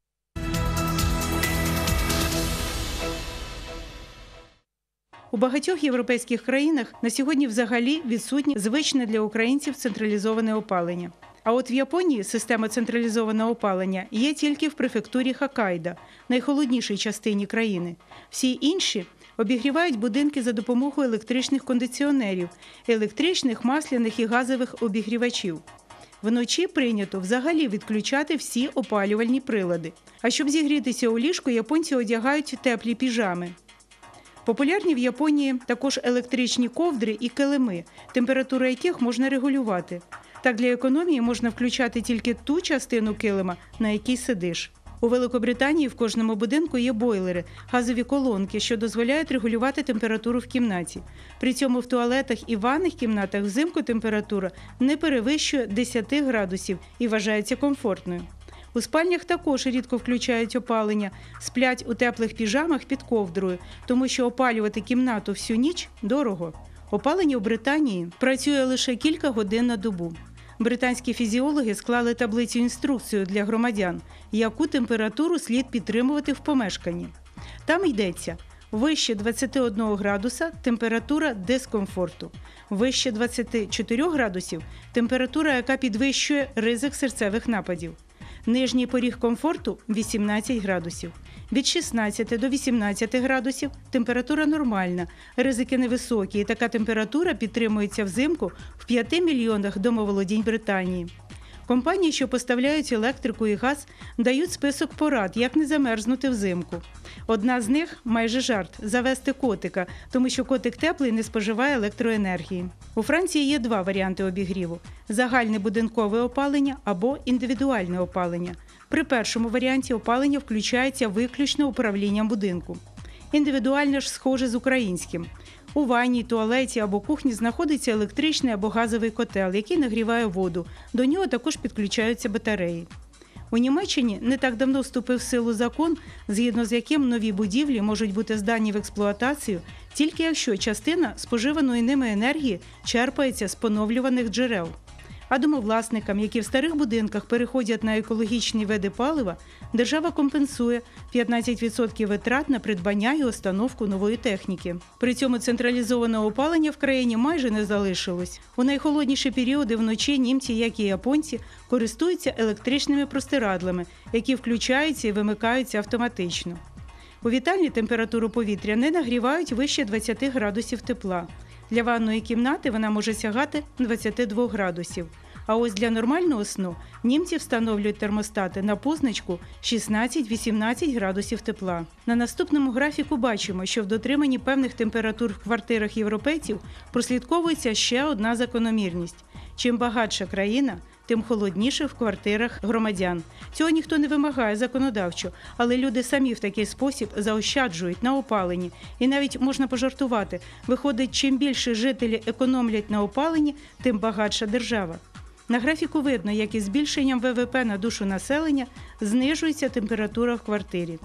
У багатьох європейських країнах на сьогодні взагалі відсутнє звичне для українців централізоване опалення. А от в Японії система централізованого опалення є тільки в префектурі Хоккайдо, найхолоднішій частині країни. Всі інші обігрівають будинки за допомогою електричних кондиціонерів, електричних, масляних і газових обігрівачів. Вночі прийнято взагалі відключати всі опалювальні прилади. А щоб зігрітися у ліжку, японці одягають теплі піжами. Популярні в Японії також електричні ковдри і килими, температуру яких можна регулювати. Так, для економії можна включати тільки ту частину килима, на якій сидиш. У Великобританії в кожному будинку є бойлери, газові колонки, що дозволяють регулювати температуру в кімнаті. При цьому в туалетах і ванних кімнатах взимку температура не перевищує десять градусів і вважається комфортною. У спальнях також рідко включають опалення, сплять у теплих піжамах під ковдрою, тому що опалювати кімнату всю ніч дорого. Опалення у Британії працює лише кілька годин на добу. Британські фізіологи склали таблицю-інструкцію для громадян, яку температуру слід підтримувати в помешканні. Там йдеться: вище двадцяти одного градуса – температура дискомфорту, вище двадцяти чотирьох градусів – температура, яка підвищує ризик серцевих нападів. Нижній поріг комфорту – вісімнадцять градусів. Від шістнадцяти до вісімнадцяти градусів – температура нормальна, ризики невисокі, і така температура підтримується взимку в п'яти мільйонах домоволодінь Британії. Компанії, що поставляють електрику і газ, дають список порад, як не замерзнути взимку. Одна з них – майже жарт – завести котика, тому що котик теплий не споживає електроенергії. У Франції є два варіанти обігріву – загальне будинкове опалення або індивідуальне опалення. При першому варіанті опалення включається виключно управлінням будинку. Індивідуальне ж схоже з українським. У ванні, туалеті або кухні знаходиться електричний або газовий котел, який нагріває воду. До нього також підключаються батареї. У Німеччині не так давно вступив в силу закон, згідно з яким нові будівлі можуть бути здані в експлуатацію тільки якщо частина споживаної ними енергії черпається з поновлюваних джерел. А домовласникам, які в старих будинках переходять на екологічні види палива, держава компенсує п'ятнадцять відсотків витрат на придбання і установку нової техніки. При цьому централізованого опалення в країні майже не залишилось. У найхолодніші періоди вночі німці, як і японці, користуються електричними простирадлами, які включаються і вимикаються автоматично. У вітальні температуру повітря не нагрівають вище двадцяти градусів тепла. Для ванної кімнати вона може сягати двадцяти двох градусів. А ось для нормального сну німці встановлюють термостати на позначку шістнадцять-вісімнадцять градусів тепла. На наступному графіку бачимо, що в дотриманні певних температур в квартирах європейців прослідковується ще одна закономірність. Чим багатша країна, тим холодніше в квартирах громадян. Цього ніхто не вимагає законодавчо, але люди самі в такий спосіб заощаджують на опаленні. І навіть можна пожартувати. Виходить, чим більше жителі економлять на опаленні, тим багатша держава. На графіку видно, як із збільшенням ве ве пе на душу населення знижується температура в квартирі.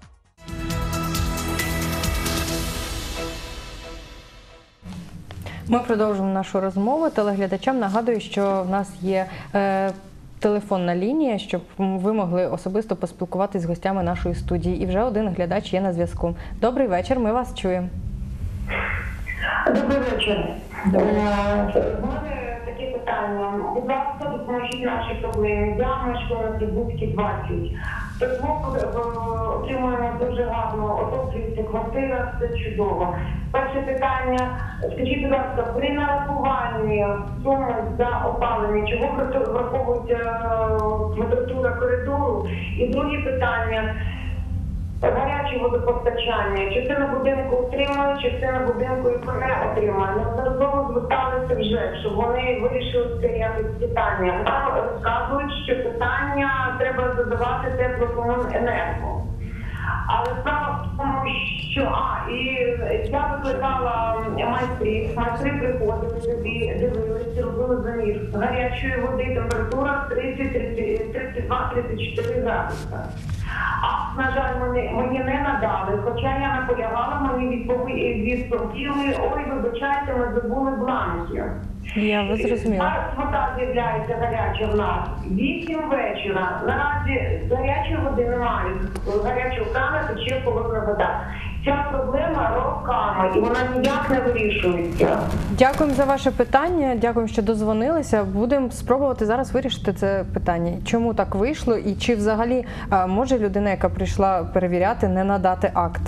Ми продовжуємо нашу розмову. Телеглядачам нагадую, що в нас є е, телефонна лінія, щоб ви могли особисто поспілкуватися з гостями нашої студії. І вже один глядач є на зв'язку. Добрий вечір, ми вас чуємо. Добрий вечір. Добрий. У мене таке питання. Будь ласка, допоможіть нашій проблемі. Я мешкаю на Трибутській двадцять. Тепло отримуємо дуже гарно, отоплюється квартира, все чудово. Перше питання, скажіть, будь ласка, при нарахуванні суми за опалення, чого враховується квадратура коридору? І друге питання, гаряче водопостачання. Частина будинку отримує, частина будинку не отримує. Неодноразово зверталися вже, щоб вони вирішили це якось питання. Нам розказують, що питання треба задавати теплокомуненерго. Але справа в тому, що а, і я викликала майстрів, майстри приходили собі, дивилися, робили замір гарячої води, температура тридцять, тридцять два, тридцять чотири градуса. А, на жаль, мені, мені не надали, хоча я наполягала, мені відповіли, відповіли, ой, вибачайте, ми забули бланки. Я вас зрозуміла. Зараз вода з'являється гаряча в нас. Вісім вечора. Наразі гарячої води немає. Гарячого крана тече холодна вода. Ця проблема роками, і вона ніяк не вирішується. Дякуємо за ваше питання, дякуємо, що дозвонилися. Будемо спробувати зараз вирішити це питання. Чому так вийшло і чи взагалі а, може людина, яка прийшла перевіряти, не надати акт?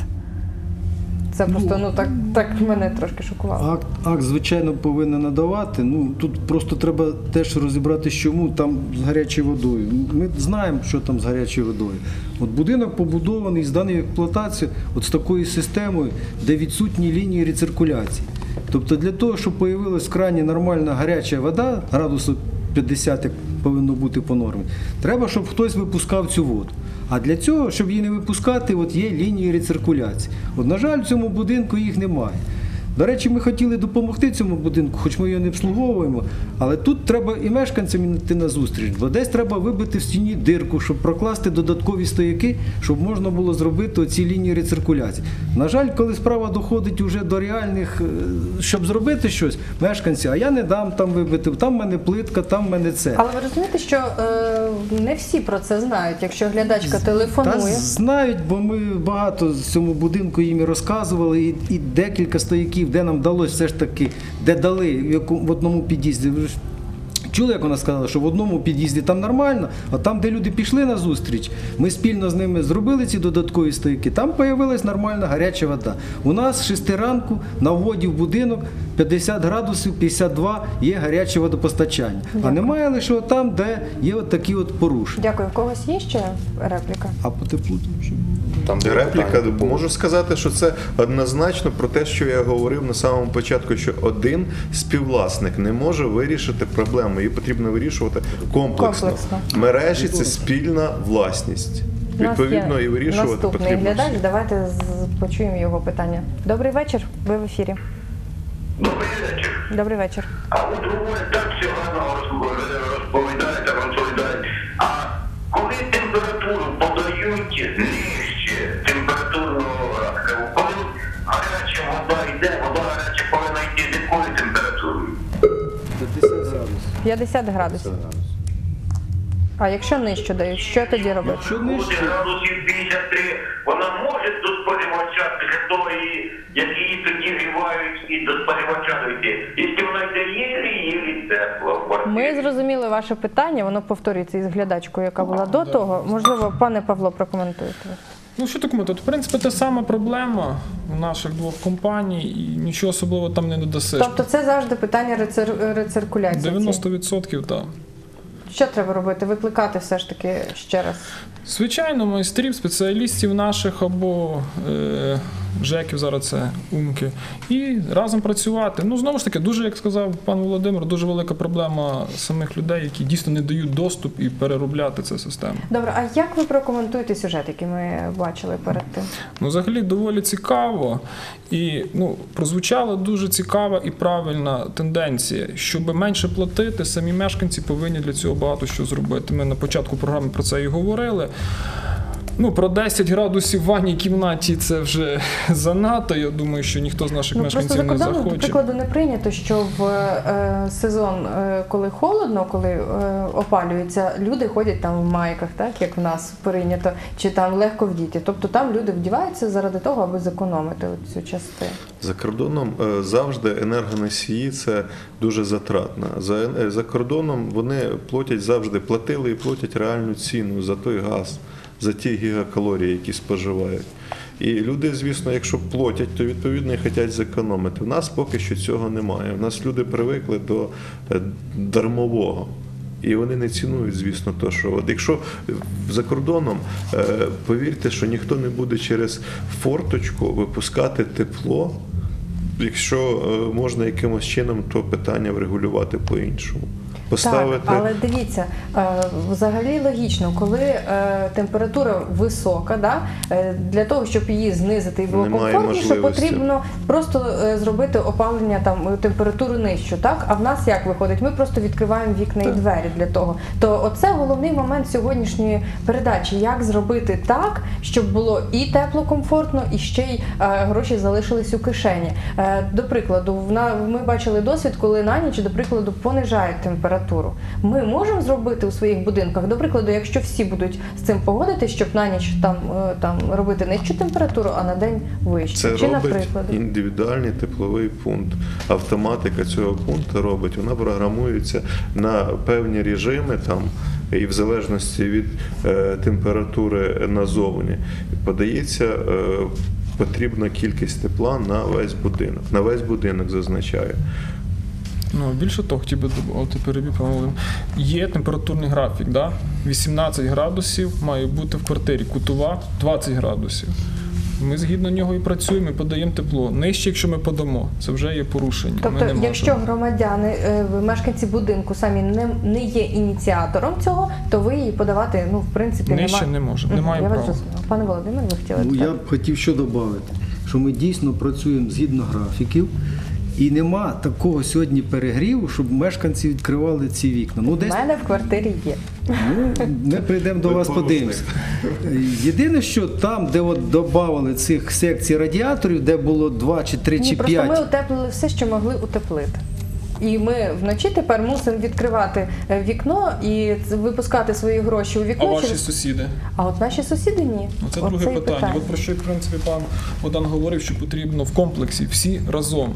Це просто, ну, так, так мене трошки шокувало. Акт, акт, звичайно, повинен надавати. Ну, тут просто треба теж розібратися, чому там з гарячою водою. Ми знаємо, що там з гарячою водою. От будинок побудований, зданий в експлуатацію от з такою системою, де відсутні лінії рециркуляції. Тобто для того, щоб з'явилась в крані нормальна гаряча вода, градусу п'ятдесят, як повинно бути по нормі, треба, щоб хтось випускав цю воду. А для цього, щоб її не випускати, от є лінії рециркуляції. От, на жаль, в цьому будинку їх немає. До речі, ми хотіли допомогти цьому будинку, хоч ми його не обслуговуємо, але тут треба і мешканцям йти на зустріч, бо десь треба вибити в стіні дирку, щоб прокласти додаткові стояки, щоб можна було зробити оці лінії рециркуляції. На жаль, коли справа доходить вже до реальних, щоб зробити щось, мешканці, а я не дам там вибити, там в мене плитка, там в мене це. Але ви розумієте, що е, не всі про це знають, якщо глядачка Та телефонує. знають, бо ми багато з цьому будинку їм і розказували, і, і декілька стояків, де нам вдалося все ж таки, де дали в, яку, в одному під'їзді. Ви ж чули, як вона сказала, що в одному під'їзді там нормально, а там, де люди пішли на зустріч, ми спільно з ними зробили ці додаткові стояки, там з'явилась нормальна гаряча вода. У нас з шести ранку на вводі в будинок п'ятдесят градусів, п'ятдесят два є гаряче водопостачання. А немає лише там, де є от такі от порушення. Дякую. У когось є ще репліка? А по теплу там що? Там де Репліка, питання по- можу сказати, що це однозначно про те, що я говорив на самому початку, що один співвласник не може вирішити проблему, її потрібно вирішувати комплексно. Комплексно. Мережі – це спільна власність. У нас Відповідно, є і вирішувати наступний потрібно глядач. всім. Давайте з- почуємо його питання. Добрий вечір, ви в ефірі. Добрий вечір. Добрий вечір. А от говорять, так все гарно розповідаєте, розповідають. А коли температуру подають нижче температурного розкриву, коли гаряча вода йде, вода гаряча повинна йти з якою температурою? п'ятдесят градусів. п'ятдесят градусів. А якщо нижче дають, що тоді робити? Якщо Буде нижче, градусів п'ятдесят три, вона може до споживача після того, і- як її тоді грівають, і до споживача дойти. Якщо вона йде єлі-єлі тепло в квартирі. Ми зрозуміли ваше питання, воно повторюється із глядачкою, яка була до того. Можливо, пане Павло, прокоментуєте. Ну, що такому? Тут, в принципі, та сама проблема у наших двох компаній, і нічого особливого там не додасиш. Тобто це завжди питання рецир- рециркуляції. дев'яносто відсотків, так. Що треба робити? Викликати все ж таки ще раз. Звичайно, майстрів, спеціалістів наших або е, ЖЕКів, зараз це умки, і разом працювати. Ну, знову ж таки, дуже, як сказав пан Володимир, дуже велика проблема самих людей, які дійсно не дають доступ і переробляти цю систему. Добре, а як ви прокоментуєте сюжет, який ми бачили перед тим? Ну, взагалі, доволі цікаво. І ну, прозвучала дуже цікава і правильна тенденція. Щоб менше платити, самі мешканці повинні для цього багато що зробити. Ми на початку програми про це і говорили. Ну, про десять градусів в ванній кімнаті це вже занадто. Я думаю, що ніхто з наших Ну, просто мешканців за не кордоном, до захоче. прикладу, не прийнято, що в е, сезон, е, коли холодно, коли е, опалюється, люди ходять там в майках, так, як в нас прийнято, чи там легко вдіти. Тобто там люди вдіваються заради того, аби зекономити цю частину. За кордоном е, завжди енергоносії – це дуже затратно. За, е, за кордоном вони платять завжди, платили і платять реальну ціну за той газ, за ті гігакалорії, які споживають. І люди, звісно, якщо платять, то відповідно і хочуть зекономити. У нас поки що цього немає. У нас люди привикли до е, дармового. І вони не цінують, звісно, то, що от якщо за кордоном, е, повірте, що ніхто не буде через форточку випускати тепло, якщо е, можна якимось чином то питання врегулювати по-іншому. Поставити Так, але дивіться, е, взагалі логічно, коли е, температура висока, да, е, для того, щоб її знизити і було Немає комфортніше, можливості. потрібно просто е, зробити опалення, там, е, температуру нижчу. Так? А в нас як виходить? Ми просто відкриваємо вікна і двері для того. То оце головний момент сьогоднішньої передачі. Як зробити так, щоб було і тепло, комфортно, і ще й е, гроші залишились у кишені. Е, до прикладу, в на- ми бачили досвід, коли на ніч, до прикладу, понижають температуру. Ми можемо зробити у своїх будинках, до прикладу, якщо всі будуть з цим погодитись, щоб на ніч там, е, там робити нижчу температуру, а на день вищу. Це Чи, робить наприклад, індивідуальний тепловий пункт. Автоматика цього пункту робить, вона програмується на певні режими там, і в залежності від е, температури назовні подається е, потрібна кількість тепла на весь будинок. На весь будинок зазначаю. Ну, більше того, хотів би додати, перебив, пане Володимир. Є температурний графік, да? вісімнадцять градусів має бути в квартирі, кутова двадцять градусів. Ми згідно нього і працюємо, і подаємо тепло. Нижче, якщо ми подамо, це вже є порушення. Ми тобто, не можемо. якщо громадяни, е, мешканці будинку самі не, не є ініціатором цього, то ви її подавати, ну, в принципі, Нижче нема... не можемо, Мгм, не маємо я вас права. зрозуміла. Пане Володимир, ви хотіли Ну, я додати? б хотів що додати, що ми дійсно працюємо згідно графіків, і нема такого сьогодні перегріву, щоб мешканці відкривали ці вікна. Ну, У десь мене в квартирі є. ну, ми прийдемо до Ви вас, порушник. подивимося. Єдине, що там, де от додавали цих секцій радіаторів, де було два чи три Ні, чи просто ми п'ять. утеплили все, що могли утеплити. І ми вночі тепер мусимо відкривати е, вікно і ц- випускати свої гроші у А вікно. ваші через- сусіди? А от наші сусіди ні. Ну, це От друге і питання. От про що, в принципі, пан Богдан говорив, що потрібно в комплексі всі разом.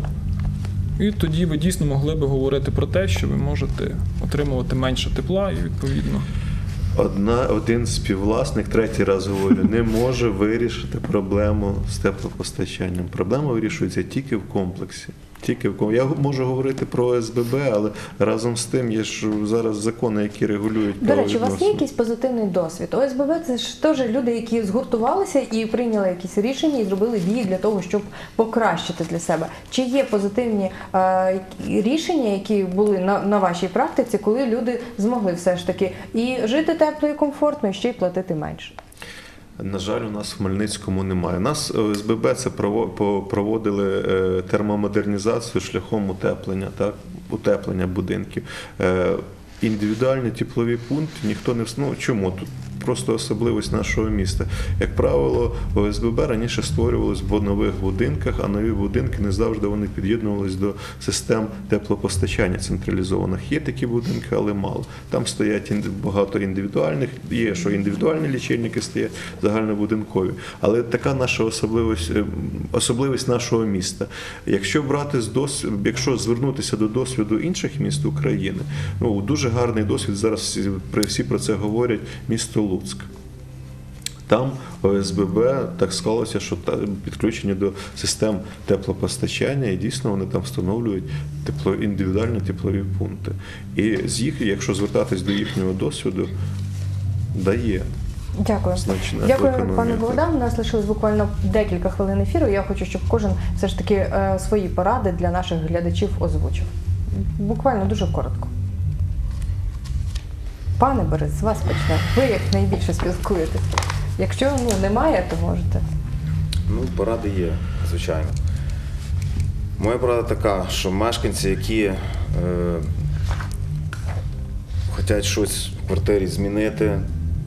І тоді ви дійсно могли би говорити про те, що ви можете отримувати менше тепла і, відповідно, Одна, один співвласник, третій раз говорю, не може вирішити проблему з теплопостачанням. Проблема вирішується тільки в комплексі. Тільки в ком- Я можу говорити про О С Б Б, але разом з тим є ж зараз закони, які регулюють До речі, у вас є правовідносини. якийсь позитивний досвід? О С Б Б – це ж теж люди, які згуртувалися і прийняли якісь рішення і зробили дії для того, щоб покращити для себе. Чи є позитивні е, рішення, які були на, на вашій практиці, коли люди змогли все ж таки і жити тепло і комфортно, і ще й платити менше? На жаль, у нас в Хмельницькому немає. У нас О С Б Б це прово- по- проводили е, термомодернізацію шляхом утеплення, так? Утеплення будинків. Е, Індивідуальні теплові пункти ніхто не вс- ну, чому тут? Просто особливість нашого міста. Як правило, О С Б Б раніше створювалось в нових будинках, а нові будинки не завжди вони під'єднувалися до систем теплопостачання централізованих. Є такі будинки, але мало. Там стоять інди- багато індивідуальних, є, що індивідуальні лічильники стоять, загальнобудинкові. Але така наша особливість, е, особливість нашого міста. Якщо брати з досвід, якщо звернутися до досвіду інших міст України, ну дуже гарний досвід зараз всі, всі про це говорять, місто Луцьк. Там О С Б Б так склалося, що та- підключені до систем теплопостачання, і дійсно вони там встановлюють тепло, індивідуальні теплові пункти. І з їх, якщо звертатись до їхнього досвіду, дає. Дякую. Значно Дякую, економія, пане так. Богдан. У нас лишилось буквально декілька хвилин ефіру. Я хочу, щоб кожен все ж таки е, свої поради для наших глядачів озвучив. Буквально дуже коротко. Пане Борис, з вас почнемо. Ви як найбільше спілкуєтесь. Якщо ну, немає, то можете. Ну, поради є, звичайно. Моя порада така, що мешканці, які е, хочуть щось в квартирі змінити,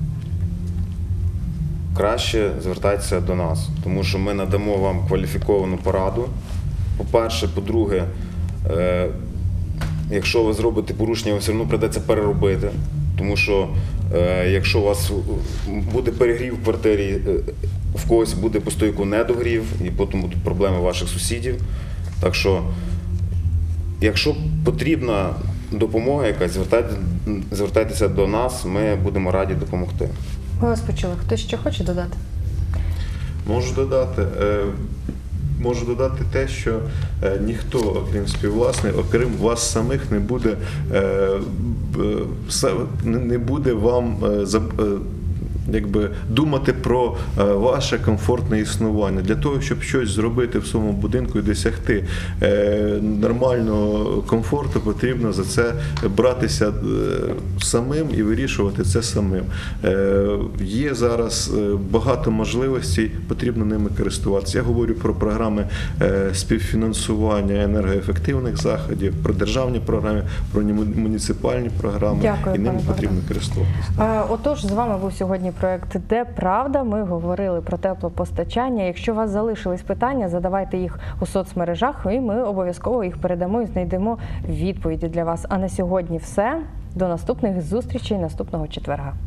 краще звертайтеся до нас, тому що ми надамо вам кваліфіковану пораду. По-перше, по-друге, е, якщо ви зробите порушення, вам все одно прийдеться переробити, тому що е, якщо у вас буде перегрів в квартирі, е, в когось буде по стойку недогрів, і потім будуть проблеми ваших сусідів. Так що, якщо потрібна допомога якась, звертайте, звертайтеся до нас, ми будемо раді допомогти. Ми вас почули. Хтось ще хоче додати? Можу додати, е, можу додати те, що е, ніхто, окрім співвласників, окрім вас самих, не буде, е, б- са- не не буде вам е, за- е, якби думати про е, ваше комфортне існування. Для того, щоб щось зробити в своєму будинку і досягти е, нормального комфорту, потрібно за це братися е, самим і вирішувати це самим. Е, є зараз е, багато можливостей, потрібно ними користуватися. Я говорю про програми е, співфінансування енергоефективних заходів, про державні програми, про муніципальні програми. Дякую, і ними пане потрібно користуватися. Е, Отож, з вами був сьогодні проект «Де правда?». Ми говорили про теплопостачання. Якщо у вас залишились питання, задавайте їх у соцмережах, і ми обов'язково їх передамо і знайдемо відповіді для вас. А на сьогодні все. До наступних зустрічей наступного четверга.